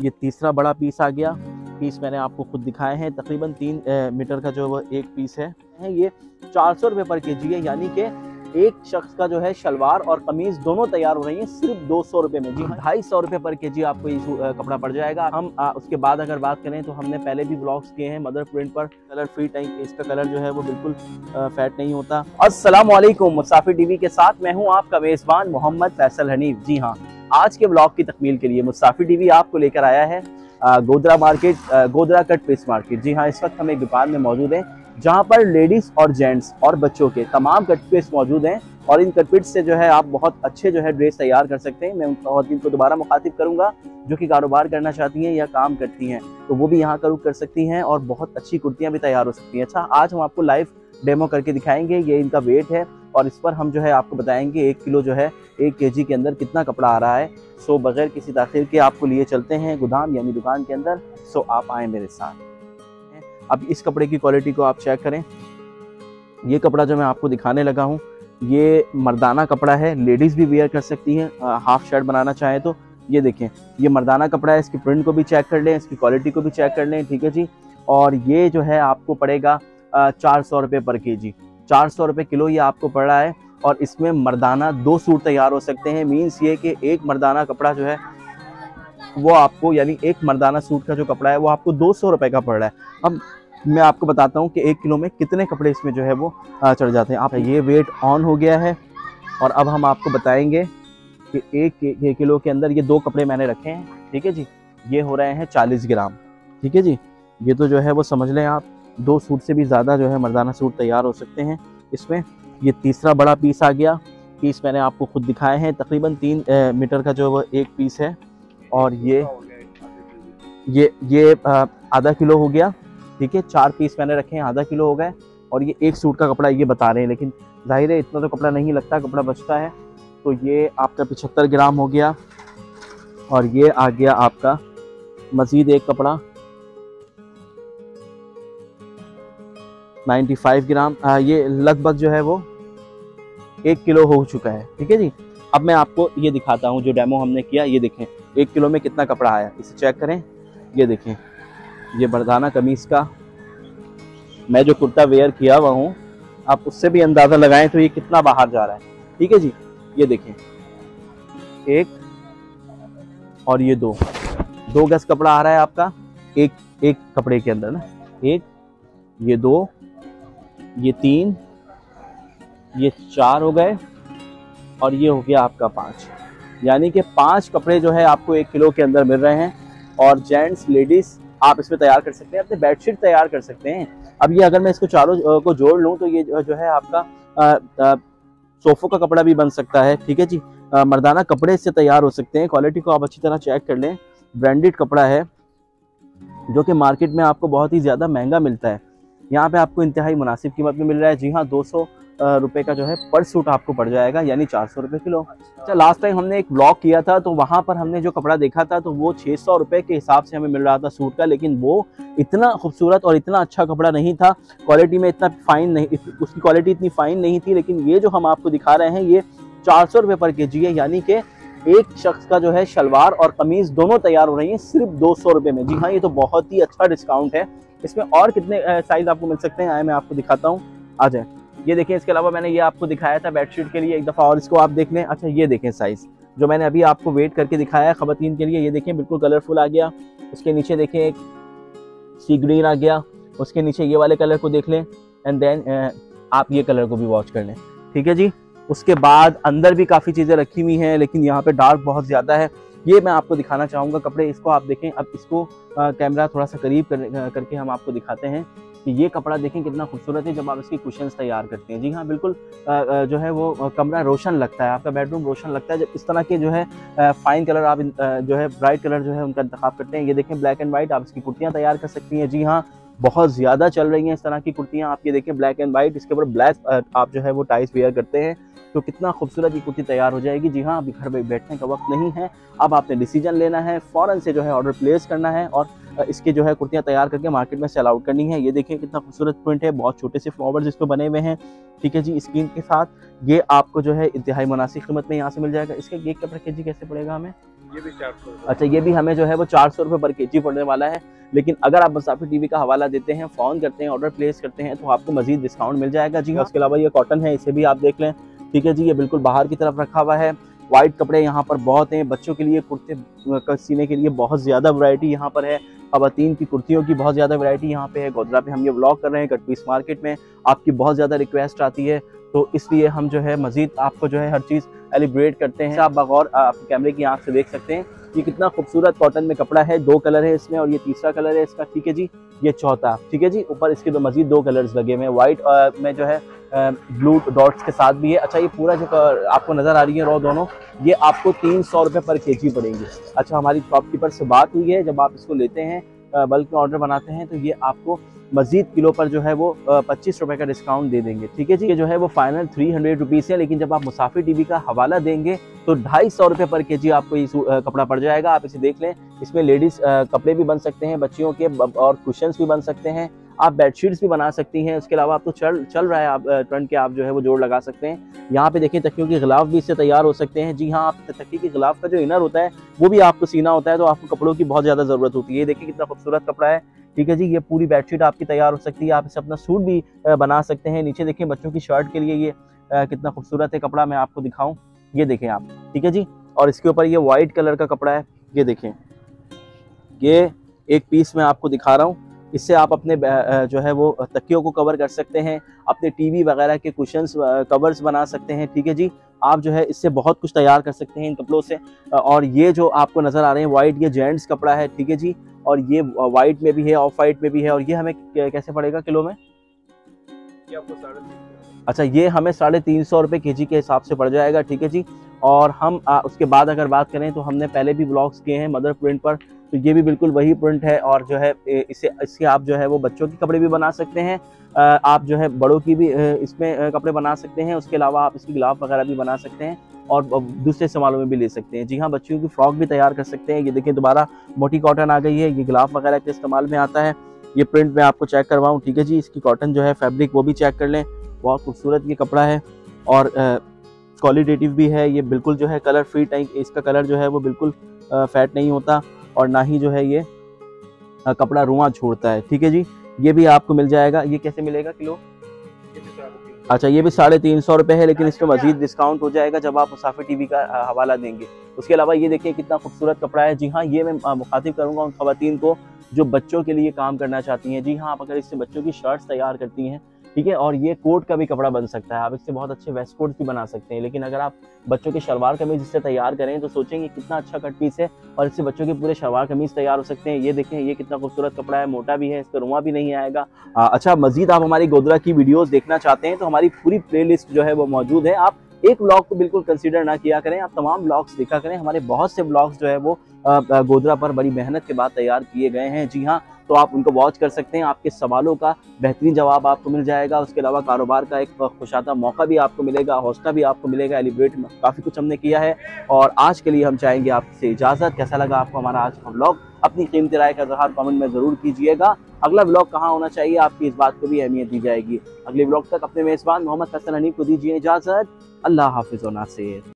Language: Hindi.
ये तीसरा बड़ा पीस आ गया। पीस मैंने आपको खुद दिखाए हैं, तकरीबन 3 मीटर का जो वो एक पीस है। ये 400 रुपये पर केजी है, यानी कि एक शख्स का जो है शलवार और कमीज दोनों तैयार हो रही है सिर्फ 200 रुपये में। जी हाँ, 250 रुपये पर केजी आपको ये कपड़ा पड़ जाएगा। हम उसके बाद अगर बात करें तो हमने पहले भी ब्लॉग्स किए हैं मदर प्रिंट पर, कलर फ्री टाइप। इसका कलर जो है वो बिल्कुल फैट नहीं होता। अस्सलाम वालेकुम, मुसाफिर टीवी के साथ मैं हूँ आपका मेजबान मोहम्मद फैसल हनीफ। जी हाँ, आज के ब्लॉग की तकमील के लिए मुसाफिर टीवी आपको लेकर आया है Godhra market, Godhra cut piece market. जी हाँ, इस वक्त हम एक दुकान में मौजूद हैं जहां पर लेडीज और जेंट्स और बच्चों के तमाम कट पीस मौजूद हैं और इन कट पीस से जो है आप बहुत अच्छे जो है ड्रेस तैयार कर सकते हैं। मैं उन खवातीन को दोबारा मुखातिब करूंगा जो कि कारोबार करना चाहती हैं या काम करती हैं, तो वो भी यहाँ कर सकती हैं और बहुत अच्छी कुर्तियाँ भी तैयार हो सकती हैं। अच्छा, आज हम आपको लाइव डेमो करके दिखाएंगे। ये इनका वेट है और इस पर हम जो है आपको बताएंगे 1 किलो जो है 1 केजी के अंदर कितना कपड़ा आ रहा है। सो बगैर किसी ताखिर के आपको लिए चलते हैं गोदाम यानी दुकान के अंदर। सो आप आए मेरे साथ। अब इस कपड़े की क्वालिटी को आप चेक करें। ये कपड़ा जो मैं आपको दिखाने लगा हूँ ये मर्दाना कपड़ा है, लेडीज भी वेयर कर सकती हैं हाफ शर्ट बनाना चाहे तो। ये देखें, ये मर्दाना कपड़ा है, इसकी प्रिंट को भी चेक कर लें, इसकी क्वालिटी को भी चेक कर लें, ठीक है जी। और ये जो है आपको पड़ेगा 400 रुपये पर केजी, 400 रुपये किलो ये आपको पड़ रहा है। और इसमें मर्दाना 2 सूट तैयार हो सकते हैं। मीन्स ये कि एक मर्दाना कपड़ा जो है वो आपको, यानी एक मर्दाना सूट का जो कपड़ा है वो आपको 200 रुपये का पड़ रहा है। अब मैं आपको बताता हूँ कि 1 किलो में कितने कपड़े इसमें जो है वो चढ़ जाते हैं। आप ये वेट ऑन हो गया है और अब हम आपको बताएंगे कि 1 किलो के अंदर ये 2 कपड़े मैंने रखे हैं, ठीक है जी। ये हो रहे हैं 40 ग्राम, ठीक है जी। ये तो जो है वो समझ लें आप 2 सूट से भी ज़्यादा जो है मर्दाना सूट तैयार हो सकते हैं इसमें। ये तीसरा बड़ा पीस आ गया। पीस मैंने आपको खुद दिखाए हैं, तकरीबन 3 मीटर का जो वो एक पीस है। और ये आधा किलो हो गया, ठीक है। 4 पीस मैंने रखे हैं, आधा किलो हो गए। और ये 1 सूट का कपड़ा ये बता रहे हैं, लेकिन जाहिर है इतना तो कपड़ा नहीं लगता, कपड़ा बचता है। तो ये आपका 75 ग्राम हो गया। और ये आ गया आपका मज़ीद एक कपड़ा 95 ग्राम। ये लगभग जो है वो 1 किलो हो चुका है, ठीक है जी। अब मैं आपको ये दिखाता हूँ जो डेमो हमने किया। ये देखें 1 किलो में कितना कपड़ा आया, इसे चेक करें। ये देखें, ये मर्दाना कमीज़ का मैं जो कुर्ता वेयर किया हुआ हूँ, आप उससे भी अंदाज़ा लगाएं तो ये कितना बाहर जा रहा है, ठीक है जी। ये देखें 1 और ये 2 गज कपड़ा आ रहा है आपका एक कपड़े के अंदर ना। 1, ये 2, ये 3, ये 4 हो गए और ये हो गया आपका 5, यानी कि 5 कपड़े जो है आपको 1 किलो के अंदर मिल रहे हैं। और जेंट्स लेडीज़ आप इसमें तैयार कर सकते हैं, अपने बेडशीट तैयार कर सकते हैं। अब ये अगर मैं इसको चारों को जोड़ लूँ तो ये जो है आपका सोफ़ों का कपड़ा भी बन सकता है, ठीक है जी। मर्दाना कपड़े से तैयार हो सकते हैं। क्वालिटी को आप अच्छी तरह चेक कर लें। ब्रांडेड कपड़ा है जो कि मार्केट में आपको बहुत ही ज़्यादा महंगा मिलता है, यहाँ पे आपको इंतहाई मुनासिब कीमत में मिल रहा है। जी हाँ, 200 रुपये का जो है पर सूट आपको पड़ जाएगा, यानी 400 रुपये किलो। अच्छा, लास्ट टाइम हमने एक ब्लॉग किया था तो वहाँ पर हमने जो कपड़ा देखा था तो वो 600 रुपये के हिसाब से हमें मिल रहा था सूट का, लेकिन वो इतना खूबसूरत और इतना अच्छा कपड़ा नहीं था। क्वालिटी में इतना फाइन नहीं, उसकी क्वालिटी इतनी फाइन नहीं थी। लेकिन ये जो हम आपको दिखा रहे हैं ये 400 रुपये पर केजी है, यानी कि एक शख्स का जो है शलवार और कमीज दोनों तैयार हो रही है सिर्फ 200 रुपये में। जी हाँ, ये तो बहुत ही अच्छा डिस्काउंट है। इसमें और कितने साइज आपको मिल सकते हैं आए मैं आपको दिखाता हूँ, आ जाए। ये देखें, इसके अलावा मैंने ये आपको दिखाया था बेडशीट के लिए एक दफ़ा, और इसको आप देख लें। अच्छा, ये देखें साइज़ जो मैंने अभी आपको वेट करके दिखाया है ख़वातीन के लिए। ये देखें बिल्कुल कलरफुल आ गया। उसके नीचे देखें एक सी ग्रीन आ गया, उसके नीचे ये वाले कलर को देख लें एंड देन आप ये कलर को भी वॉच कर लें, ठीक है जी। उसके बाद अंदर भी काफ़ी चीज़ें रखी हुई हैं, लेकिन यहाँ पे डार्क बहुत ज़्यादा है। ये मैं आपको दिखाना चाहूँगा कपड़े, इसको आप देखें। अब इसको कैमरा थोड़ा सा करीब करके हम आपको दिखाते हैं कि ये कपड़ा देखें कितना खूबसूरत है जब आप इसकी कुशन्स तैयार करते हैं। जी हाँ, बिल्कुल जो है वो कमरा रोशन लगता है, आपका बेडरूम रोशन लगता है जब इस तरह के जो है फाइन कलर आप जो है ब्राइट कलर जो है उनका इंतखाब करते हैं। ये देखें ब्लैक एंड वाइट, आप इसकी कुर्तियाँ तैयार कर सकती हैं। जी हाँ, बहुत ज़्यादा चल रही हैं इस तरह की कुर्तियाँ। आप ये देखें ब्लैक एंड वाइट, इसके ऊपर ब्लैक आप जो है वो टाइज वेयर करते हैं तो कितना खूबसूरत ये कुर्ती तैयार हो जाएगी। जी हाँ, अभी घर में बैठने का वक्त नहीं है, अब आपने डिसीजन लेना है, फ़ौरन से जो है ऑर्डर प्लेस करना है और इसके जो है कुर्तियाँ तैयार करके मार्केट में सेल आउट करनी है। ये देखिए कितना खूबसूरत प्रिंट है, बहुत छोटे से फ्लावर्स इस पर बने हुए हैं, ठीक है जी। स्क्रीन के साथ ये आपको जो है इंतहाई मुनासिब कीमत में यहाँ से मिल जाएगा। इसके ये कपड़ा केजी कैसे पड़ेगा हमें? ये भी 400। अच्छा, ये भी हमें जो है वो 400 रुपये पर केजी पड़ने वाला है। लेकिन अगर आप मुसाफिर टीवी का हवाला देते हैं, फ़ोन करते हैं, ऑर्डर प्लेस करते हैं तो आपको मजीद डिस्काउंट मिल जाएगा। जी हाँ, उसके अलावा ये कॉटन है, इसे भी आप देख लें, ठीक है जी। ये बिल्कुल बाहर की तरफ रखा हुआ है। वाइट कपड़े यहाँ पर बहुत हैं, बच्चों के लिए कुर्ते सीने के लिए बहुत ज़्यादा वैरायटी यहाँ पर है। ख़वातीन की कुर्तियों की बहुत ज़्यादा वैरायटी यहाँ पे है। गोधरा पे हम ये व्लॉग कर रहे हैं, कट पीस मार्केट में आपकी बहुत ज़्यादा रिक्वेस्ट आती है, तो इसलिए हम जो है मज़ीद आपको जो है हर चीज़ एलिब्रेट करते हैं। आप बगौर आप कैमरे की आँख से देख सकते हैं ये कितना खूबसूरत कॉटन में कपड़ा है। 2 कलर है इसमें और ये तीसरा कलर है इसका, ठीक है जी। ये चौथा, ठीक है जी। ऊपर इसके तो मज़ीद 2 कलर्स लगे हुए हैं, वाइट में जो है ब्लू डॉट्स के साथ भी है। अच्छा, ये पूरा जो आपको नज़र आ रही है रो दोनों, ये आपको 300 रुपये पर केजी पड़ेंगे। अच्छा, हमारी शॉपकीपर से बात हुई है, जब आप इसको लेते हैं बल्क में ऑर्डर बनाते हैं तो ये आपको मजीद किलो पर जो है वो 25 रुपये का डिस्काउंट दे देंगे, ठीक है जी। ये जो है वो फाइनल 300 रुपीज़ है, लेकिन जब आप मुसाफिर टीवी का हवाला देंगे तो 250 रुपये पर केजी आपको ये कपड़ा पड़ जाएगा। आप इसे देख लें, इसमें लेडीज़ कपड़े भी बन सकते हैं, बच्चियों के और कुशन्स भी बन सकते हैं, आप बेडशीट्स भी बना सकती हैं। उसके अलावा आप तो चल रहा है, आप ट्रेंड के आप जो है वो जोड़ लगा सकते हैं। यहाँ पे देखिए तकियों के गिलाफ भी इससे तैयार हो सकते हैं। जी हाँ, आप तकिए के गिलाफ का जो इनर होता है वो भी आपको सीना होता है, तो आपको कपड़ों की बहुत ज़्यादा ज़रूरत होती है। ये देखिए कितना खूबसूरत कपड़ा है, ठीक है जी। ये पूरी बेडशीट आपकी तैयार हो सकती है, आप इसे अपना सूट भी बना सकते हैं। नीचे देखिए बच्चों की शर्ट के लिए ये कितना खूबसूरत है कपड़ा, मैं आपको दिखाऊं, ये देखें आप, ठीक है जी। और इसके ऊपर ये वाइट कलर का कपड़ा है, ये देखें, ये एक पीस मैं आपको दिखा रहा हूँ। इससे आप अपने जो है वो तकियों को कवर कर सकते हैं, अपने टीवी वगैरह के कुशन्स कवर्स बना सकते हैं, ठीक है जी। आप जो है इससे बहुत कुछ तैयार कर सकते हैं इन कपड़ों से। और ये जो आपको नज़र आ रहे हैं वाइट, ये जेंट्स कपड़ा है, ठीक है जी। और ये वाइट में भी है, ऑफ वाइट में भी है। और ये हमें कैसे पड़ेगा किलो में? ये आपको 350। अच्छा, ये हमें 350 रुपये केजी के हिसाब से पड़ जाएगा, ठीक है जी। और हम उसके बाद अगर बात करें तो हमने पहले भी व्लॉग्स किए हैं मदर प्रिंट पर, तो ये भी बिल्कुल वही प्रिंट है। और जो है इससे आप जो है वो बच्चों के कपड़े भी बना सकते हैं, आप जो है बड़ों की भी इसमें कपड़े बना सकते हैं। उसके अलावा आप इसकी गिलाफ वगैरह भी बना सकते हैं और दूसरे इस्तेमालों में भी ले सकते हैं। जी हाँ, बच्चियों की फ्रॉक भी तैयार कर सकते हैं। ये देखिए दोबारा मोटी कॉटन आ गई है, ये गिलाफ वगैरह के इस्तेमाल में आता है। ये प्रिंट मैं आपको चेक करवाऊँ, ठीक है जी। इसकी कॉटन जो है फैब्रिक वो भी चेक कर लें, बहुत खूबसूरत ये कपड़ा है और क्वालिटेटिव भी है। ये बिल्कुल जो है कलर फ्री टाइप, इसका कलर जो है वो बिल्कुल फैट नहीं होता और ना ही जो है ये कपड़ा रुआं छोड़ता है, ठीक है जी। ये भी आपको मिल जाएगा। ये कैसे मिलेगा किलो? अच्छा, ये भी 350 रुपये है, लेकिन इसमें मजीद डिस्काउंट हो जाएगा जब आप मुसाफिर टीवी का हवाला देंगे। उसके अलावा ये देखिए कितना खूबसूरत कपड़ा है। जी हाँ, ये मैं मुखातिब करूँगा उन ख़वातीन को जो बच्चों के लिए काम करना चाहती हैं। जी हाँ, आप अगर इससे बच्चों की शर्ट्स तैयार करती हैं, ठीक है, और ये कोट का भी कपड़ा बन सकता है, आप इससे बहुत अच्छे वेस्ट कोट भी बना सकते हैं। लेकिन अगर आप बच्चों के शलवार कमीज इससे तैयार करें तो सोचेंगे कितना अच्छा कट पीस है और इससे बच्चों के पूरे शलवार कमीज तैयार हो सकते हैं। ये देखें, ये कितना खूबसूरत कपड़ा है, मोटा भी है, इस पर रुआं भी नहीं आएगा। अच्छा, मजीद आप हमारी गोधरा की वीडियोस देखना चाहते हैं तो हमारी पूरी प्लेलिस्ट जो है वो मौजूद है। आप एक व्लॉग को बिल्कुल कंसीडर ना किया करें, आप तमाम व्लॉग्स देखा करें। हमारे बहुत से व्लॉग्स जो है वो गोधरा पर बड़ी मेहनत के बाद तैयार किए गए हैं। जी हाँ, तो आप उनको वॉच कर सकते हैं, आपके सवालों का बेहतरीन जवाब आपको मिल जाएगा। उसके अलावा कारोबार का एक खुशादा मौका भी आपको मिलेगा, हौसला भी आपको मिलेगा। एलिब्रेट में काफ़ी कुछ हमने किया है और आज के लिए हम चाहेंगे आपसे इजाज़त। कैसा लगा आपको हमारा आज का व्लॉग? अपनी कीमती राय का इज़हार कमेंट में ज़रूर कीजिएगा। अगला व्लॉग कहाँ होना चाहिए आपकी इस बात को भी अहमियत दी जाएगी। अगले व्लॉग तक अपने मेज़बान मोहम्मद हसन हनीफ को दीजिए इजाज़त। अल्लाह हाफिज़ व नासिर।